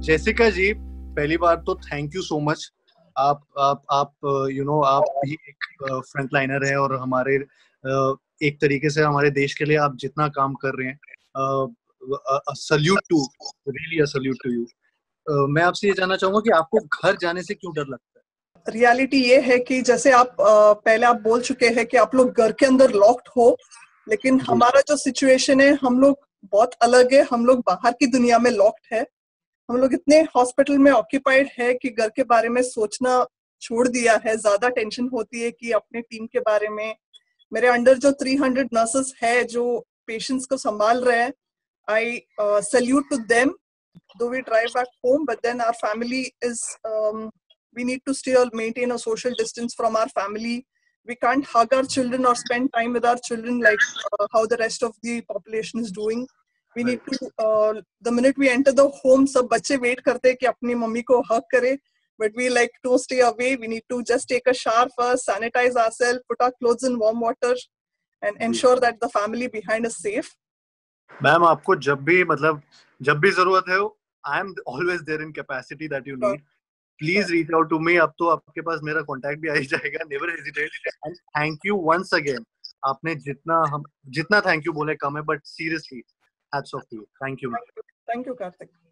Jessica जी, पहली बार तो thank you so much. आप आप भी एक फ्रंट लाइनर है और हमारे एक तरीके से हमारे देश के लिए आप जितना काम कर रहे हैं, salute to, really a salute to you. मैं आपसे ये जानना चाहूंगा कि आपको घर जाने से क्यों डर लगता है? रियलिटी ये है कि जैसे आप पहले आप बोल चुके हैं कि आप लोग घर के अंदर लॉक्ड हो, लेकिन जी। हमारा जो सिचुएशन है हम लोग बहुत अलग है। हम लोग बाहर की दुनिया में लॉक्ड है। हम लोग इतने हॉस्पिटल में ऑक्यूपाइड है कि घर के बारे में सोचना छोड़ दिया है। ज्यादा टेंशन होती है कि अपने टीम के बारे में। मेरे अंडर जो 300 नर्सेस है जो पेशेंट्स को संभाल रहे हैं, I salute to them. Though we drive back home, but then our family is, we need to still maintain a social distance from our family. We can't hug our children or spend time with our children like how the rest of the population is doing. We need to, the minute we enter the home, सब बच्चे wait करते हैं कि अपनी mummy को hug करे, but we like to stay away. We need to just take a shower first, sanitize ourselves, put our clothes in warm water, and ensure that the family behind is safe. Ma'am, आपको जब भी जरूरत है, I am always there in capacity that you need. Please reach out to me. अब तो आपके पास मेरा contact भी आ ही जाएगा। Never hesitate and thank you once again. आपने जितना थैंक यू बोले कम है, but seriously hats off to you. Thank you ma'am. Thank you, Karthik.